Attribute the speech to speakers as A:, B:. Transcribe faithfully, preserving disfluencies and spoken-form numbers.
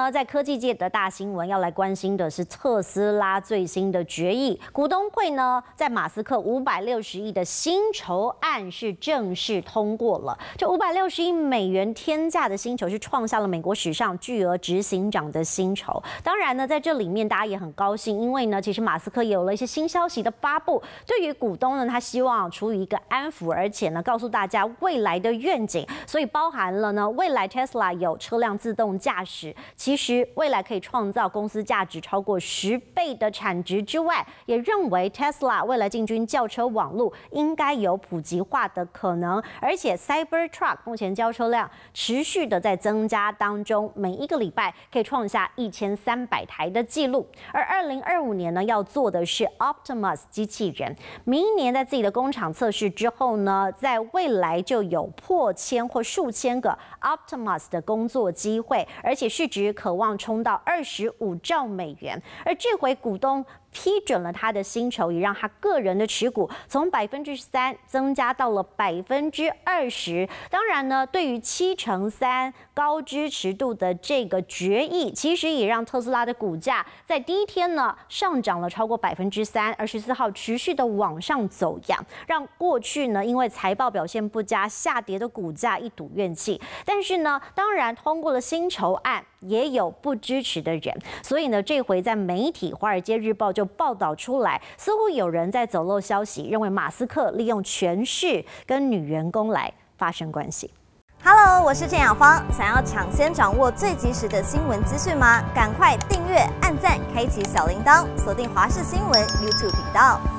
A: 呢，在科技界的大新闻要来关心的是特斯拉最新的决议，股东会呢，在马斯克五百六十亿的薪酬案是正式通过了。这五百六十亿美元天价的薪酬是创下了美国史上巨额执行长的薪酬。当然呢，在这里面大家也很高兴，因为呢，其实马斯克也有了一些新消息的发布。对于股东呢，他希望处于一个安抚，而且呢，告诉大家未来的愿景，所以包含了呢，未来 Tesla 有车辆自动驾驶，其实未来可以创造公司价值超过十倍的产值之外，也认为 Tesla 未来进军轿车网络应该有普及化的可能，而且 Cybertruck 目前交车量持续的在增加当中，每一个礼拜可以创下一千三百台的记录。而二零二五年呢，要做的是 Optimus 机器人，明年在自己的工厂测试之后呢，在未来就有破千或数千个 Optimus 的工作机会，而且市值渴望冲到二十五兆美元。而这回股东批准了他的薪酬，也让他个人的持股从百分之三增加到了百分之二十。当然呢，对于七成三高支持度的这个决议，其实也让特斯拉的股价在第一天呢上涨了超过百分之三，而十四号持续的往上走扬，让过去呢因为财报表现不佳下跌的股价一睹怨气。但是呢，当然通过了薪酬案，也有不支持的人，所以呢，这回在媒体《华尔街日报》就报道出来，似乎有人在走漏消息，认为马斯克利用权势跟女员工来发生关系。
B: Hello， 我是郑雅芳，想要抢先掌握最及时的新闻资讯吗？赶快订阅、按赞、开启小铃铛，锁定华视新闻 YouTube 频道。